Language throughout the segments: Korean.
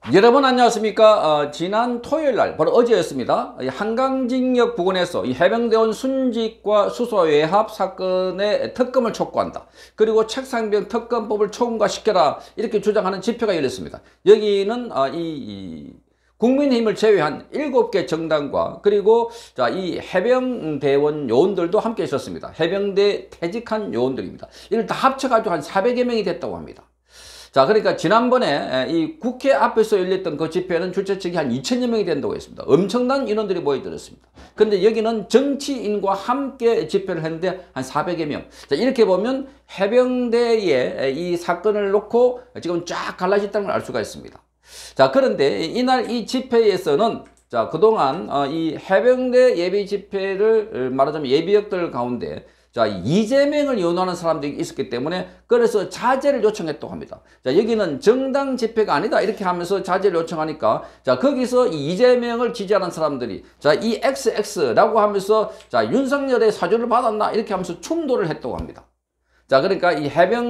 여러분 안녕하십니까. 지난 토요일날 바로 어제였습니다. 한강징역 부근에서 이 해병대원 순직과 수소 외합 사건의 특검을 촉구한다. 그리고 책상병 특검법을 초금화시켜라 이렇게 주장하는 집회가 열렸습니다. 여기는 국민의힘을 제외한 7개 정당과 그리고 이 해병대원 요원들도 함께 있었습니다. 해병대 퇴직한 요원들입니다. 이를 다 합쳐가지고 한 400여 명이 됐다고 합니다. 자, 그러니까 지난번에 이 국회 앞에서 열렸던 그 집회는 주최 측이 한 2천여 명이 된다고 했습니다. 엄청난 인원들이 모여들었습니다. 근데 여기는 정치인과 함께 집회를 했는데 한 400여 명. 자, 이렇게 보면 해병대의 이 사건을 놓고 지금 쫙 갈라졌다는 걸 알 수가 있습니다. 자, 그런데 이날 이 집회에서는 자, 그동안 이 해병대 예비 집회를 말하자면 예비역들 가운데 자, 이재명을 연호하는 사람들이 있었기 때문에 그래서 자제를 요청했다고 합니다. 자, 여기는 정당 집회가 아니다 이렇게 하면서 자제를 요청하니까 자, 거기서 이 이재명을 지지하는 사람들이 자, 이 XX라고 하면서 자, 윤석열의 사주를 받았나 이렇게 하면서 충돌을 했다고 합니다. 자, 그러니까 이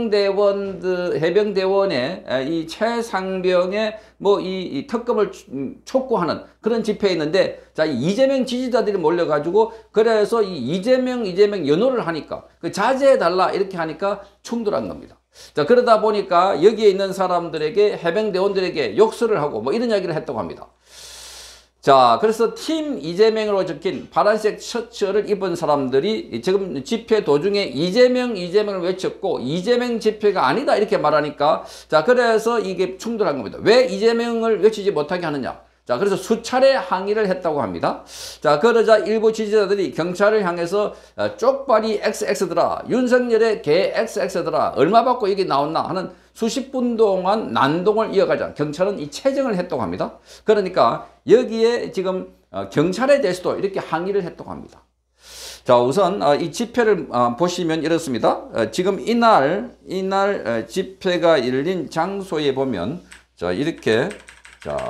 해병대원의 이 최상병의 이 특검을 촉구하는 그런 집회에 있는데, 자, 이 이재명 지지자들이 몰려가지고, 그래서 이 이재명 연호를 하니까, 그 자제해달라 이렇게 하니까 충돌한 겁니다. 자, 그러다 보니까 여기에 있는 사람들에게, 해병대원들에게 욕설을 하고 이런 이야기를 했다고 합니다. 자, 그래서 팀 이재명으로 적힌 파란색 셔츠를 입은 사람들이 지금 집회 도중에 이재명을 외쳤고 이재명 집회가 아니다 이렇게 말하니까 자, 그래서 이게 충돌한 겁니다. 왜 이재명을 외치지 못하게 하느냐? 자, 그래서 수차례 항의를 했다고 합니다. 자, 그러자 일부 지지자들이 경찰을 향해서 쪽발이 XX더라, 윤석열의 개 XX더라, 얼마 받고 이게 나왔나 하는 수십 분 동안 난동을 이어가자 경찰은 이 체정을 했다고 합니다. 그러니까 여기에 지금 경찰에 대해서도 이렇게 항의를 했다고 합니다. 자, 우선 이 집회를 보시면 이렇습니다. 지금 이날 집회가 열린 장소에 보면 자, 이렇게 자,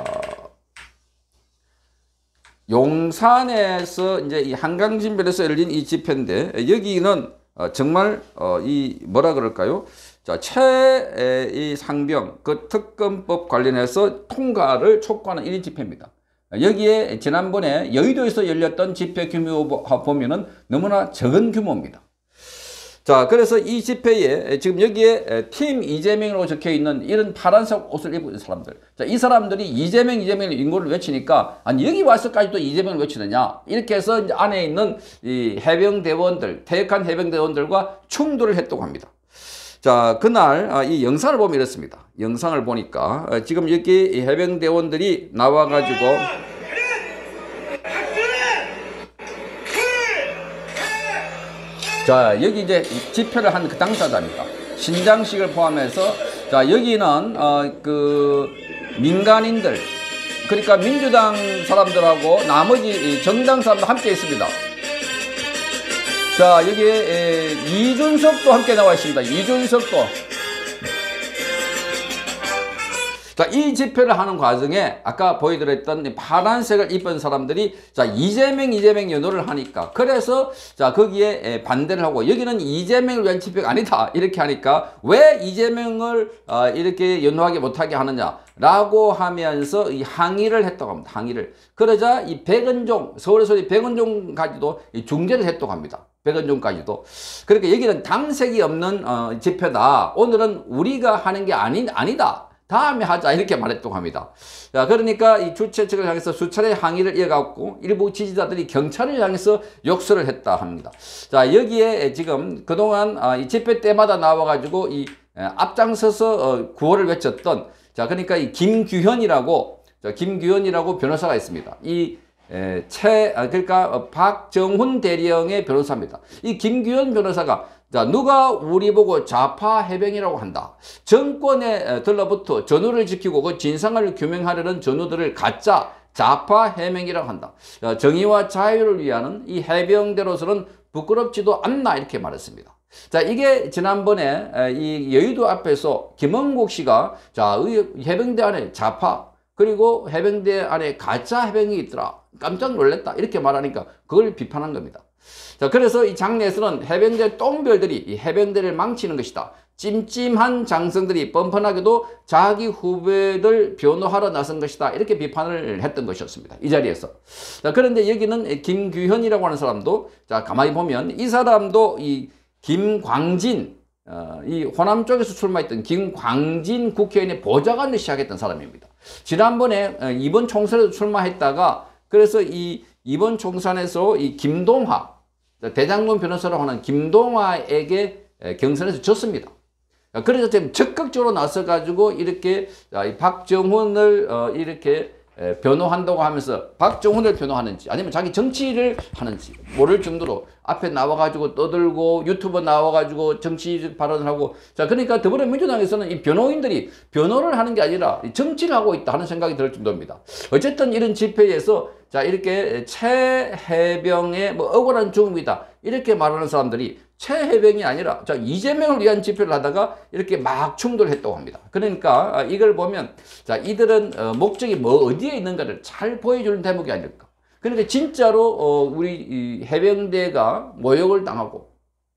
용산에서 이제 이 한강진변에서 열린 이 집회인데 여기는 정말 이 뭐라 그럴까요? 자, 최상병 그 특검법 관련해서 통과를 촉구하는 1인 집회입니다. 여기에 지난번에 여의도에서 열렸던 집회 규모 보면은 너무나 적은 규모입니다. 자, 그래서 이 집회에 지금 여기에 팀 이재명으로 적혀 있는 이런 파란색 옷을 입은 사람들. 자, 이 사람들이 이재명의 인고를 외치니까 아니 여기 와서까지도 이재명을 외치느냐 이렇게 해서 이제 안에 있는 이 해병대원들, 퇴역한 해병대원들과 충돌을 했다고 합니다. 자, 그날 이 영상을 보면 이렇습니다. 영상을 보니까 지금 여기 해병대원들이 나와가지고 자, 여기 이제 집회를 한 그 당사자입니다. 신장식을 포함해서 자, 여기는 그 민간인들 그러니까 민주당 사람들하고 나머지 정당 사람들 함께 있습니다. 자, 여기에 이준석도 함께 나와 있습니다. 이준석도. 자, 이 집회를 하는 과정에 아까 보여드렸던 파란색을 입은 사람들이 자, 이재명 연호를 하니까 그래서 자, 거기에 반대를 하고 여기는 이재명을 위한 집회가 아니다 이렇게 하니까 왜 이재명을 이렇게 연호하게 못하게 하느냐 라고 하면서 이 항의를 했다고 합니다. 항의를. 그러자 이 백은종 서울에서 백은종까지도 중재를 했다고 합니다. 백은종까지도. 그러니까 여기는 당색이 없는 집회다. 오늘은 우리가 하는 게 아니다. 다음에 하자 이렇게 말했다고 합니다. 자, 그러니까 이 주최 측을 향해서 수차례 항의를 이어갔고 일부 지지자들이 경찰을 향해서 욕설을 했다 합니다. 자, 여기에 지금 그동안 이 집회 때마다 나와가지고 이 앞장서서 구호를 외쳤던 자, 그러니까 이 김규현이라고 변호사가 있습니다. 그러니까 박정훈 대령의 변호사입니다. 이 김규현 변호사가 자, 누가 우리 보고 좌파 해병이라고 한다. 정권에 들러붙어 전우를 지키고 그 진상을 규명하려는 전우들을 가짜 좌파 해병이라고 한다. 정의와 자유를 위하는 이 해병대로서는 부끄럽지도 않나 이렇게 말했습니다. 자, 이게 지난번에 이 여의도 앞에서 김원국 씨가 자, 해병대 안에 좌파 그리고 해병대 안에 가짜 해병이 있더라. 깜짝 놀랐다. 이렇게 말하니까 그걸 비판한 겁니다. 자, 그래서 이 장례에서는 해병대 똥별들이 이 해병대를 망치는 것이다. 찜찜한 장성들이 뻔뻔하게도 자기 후배들 변호하러 나선 것이다. 이렇게 비판을 했던 것이었습니다. 이 자리에서. 자, 그런데 여기는 김규현이라고 하는 사람도, 자, 가만히 보면 이 사람도 이 김광진, 이 호남 쪽에서 출마했던 김광진 국회의원의 보좌관을 시작했던 사람입니다. 지난번에 이번 총선에도 출마했다가, 그래서 이번 총선에서 이 김동화, 대장동 변호사라고 하는 김동화에게 경선에서 졌습니다. 그래서 지금 적극적으로 나서가지고 이렇게 박정훈을 이렇게 변호한다고 하면서 박정훈을 변호하는지 아니면 자기 정치를 하는지 모를 정도로 앞에 나와가지고 떠들고 유튜브 나와가지고 정치 발언을 하고, 자, 그러니까 더불어민주당에서는 이 변호인들이 변호를 하는 게 아니라 정치를 하고 있다 하는 생각이 들 정도입니다. 어쨌든 이런 집회에서 자, 이렇게 최해병의 뭐 억울한 죽음이다 이렇게 말하는 사람들이 최해병이 아니라 자, 이재명을 위한 집회를 하다가 이렇게 막 충돌했다고 합니다. 그러니까 이걸 보면 자, 이들은 목적이 뭐 어디에 있는가를 잘 보여주는 대목이 아닐까. 그러니까 진짜로 우리 이 해병대가 모욕을 당하고,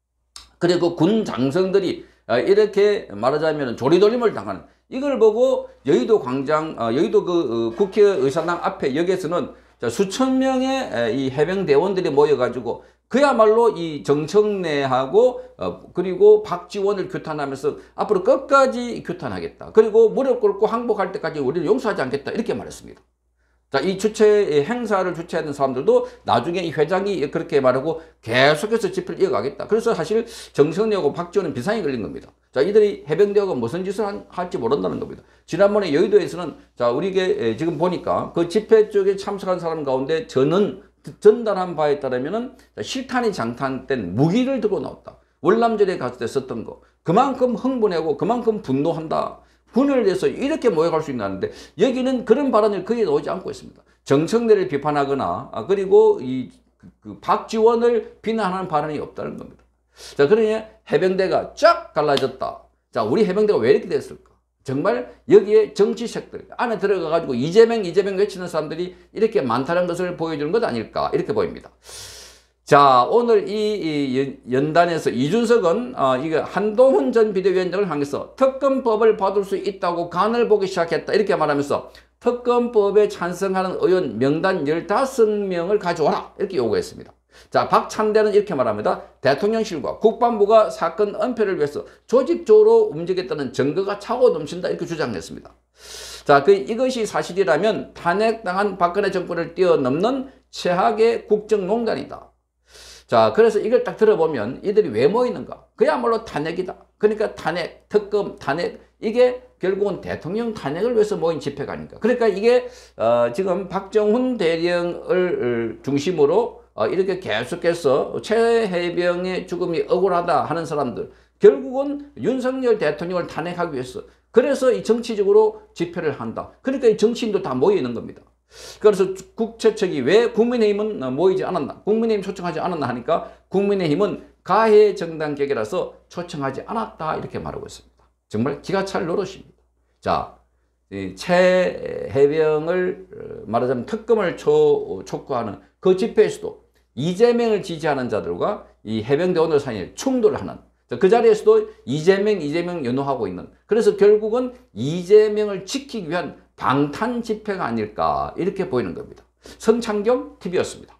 그리고 군 장성들이 이렇게 말하자면 조리돌림을 당하는 이걸 보고 여의도 광장, 여의도 그 국회의사당 앞에 역에서는 자, 수천 명의 이 해병대원들이 모여가지고 그야말로 이 정청래하고 그리고 박지원을 규탄하면서 앞으로 끝까지 규탄하겠다. 그리고 무릎 꿇고 항복할 때까지 우리는 용서하지 않겠다. 이렇게 말했습니다. 자, 이 행사를 주최하는 사람들도 나중에 이 회장이 그렇게 말하고 계속해서 집회를 이어가겠다. 그래서 사실 정청래하고 박지원은 비상이 걸린 겁니다. 자, 이들이 해병대하고 무슨 짓을 할지 모른다는 겁니다. 지난번에 여의도에서는 자, 우리게 지금 보니까 그 집회 쪽에 참석한 사람 가운데 저는 전달한 바에 따르면은 실탄이 장탄된 무기를 들고 나왔다. 월남전에 갔을 때 썼던 거. 그만큼 흥분하고 그만큼 분노한다. 군을 내서 이렇게 모욕할 수 있나는데 여기는 그런 발언이 거의 나오지 않고 있습니다. 정청래를 비판하거나 그리고 그 박지원을 비난하는 발언이 없다는 겁니다. 자, 그러니 해병대가 쫙 갈라졌다. 자, 우리 해병대가 왜 이렇게 됐을까? 정말 여기에 정치색들 안에 들어가가지고 이재명 외치는 사람들이 이렇게 많다는 것을 보여주는 것 아닐까 이렇게 보입니다. 자, 오늘 이 연단에서 이준석은 이거 한동훈 전 비대위원장을 향해서 특검법을 받을 수 있다고 간을 보기 시작했다 이렇게 말하면서 특검법에 찬성하는 의원 명단 15명을 가져와라 이렇게 요구했습니다. 자, 박찬대는 이렇게 말합니다. 대통령실과 국방부가 사건 은폐를 위해서 조직적으로 움직였다는 증거가 차고 넘친다 이렇게 주장했습니다. 자, 이것이 사실이라면 탄핵당한 박근혜 정부를 뛰어넘는 최악의 국정농단이다. 자, 그래서 이걸 딱 들어보면 이들이 왜 모이는가? 그야말로 탄핵이다. 그러니까 탄핵, 특검, 탄핵, 이게 결국은 대통령 탄핵을 위해서 모인 집회가 아닌가. 그러니까 이게 지금 박정훈 대령을 중심으로 이렇게 계속해서 최해병의 죽음이 억울하다 하는 사람들, 결국은 윤석열 대통령을 탄핵하기 위해서, 그래서 이 정치적으로 집회를 한다. 그러니까 이 정치인도 다 모여 있는 겁니다. 그래서 국채척이 왜 국민의힘은 모이지 않았나, 국민의힘 초청하지 않았나 하니까 국민의힘은 가해 정당 격이라서 초청하지 않았다 이렇게 말하고 있습니다. 정말 기가 찰 노릇입니다. 자, 최해병을 말하자면 특검을 촉구하는 그 집회에서도 이재명을 지지하는 자들과 이 해병대원들 사이에 충돌하는, 그 자리에서도 이재명 연호하고 있는, 그래서 결국은 이재명을 지키기 위한 방탄 집회가 아닐까 이렇게 보이는 겁니다. 성창경 TV였습니다.